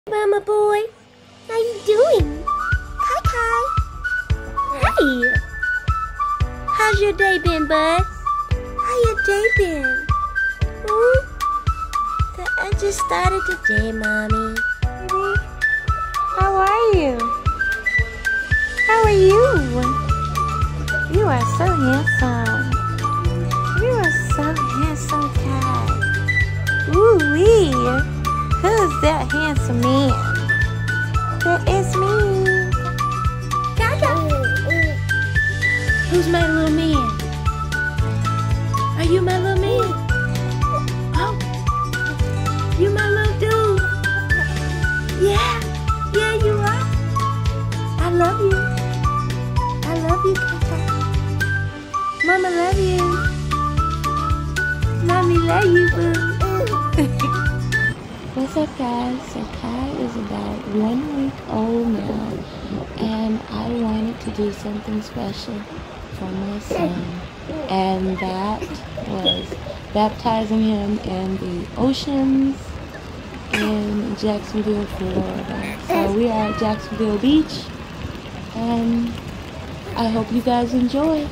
Mama boy, how you doing? Kai Kai. Hey. How's your day been, bud? How your day been? I just started the day, Mommy. Baby, how are you? How are you? You are so handsome. You are so handsome, Kai. Ooh-wee. Who's that handsome man? That is me. Kaka. Who's my little man? Are you my little man? Oh, you my little dude. Yeah, you are. I love you. I love you, Kaka. Mama love you. Mommy love you, boo. What's up, guys? So Kai is about 1 week old now, and I wanted to do something special for my son, and that was baptizing him in the oceans in Jacksonville, Florida. So we are at Jacksonville Beach, and I hope you guys enjoy.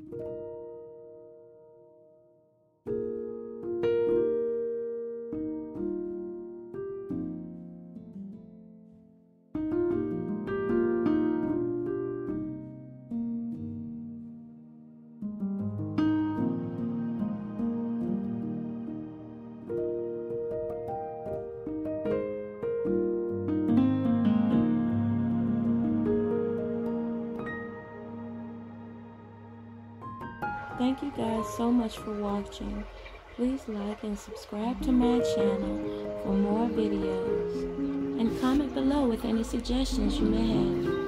Thank you guys so much for watching. Please like and subscribe to my channel for more videos. And comment below with any suggestions you may have.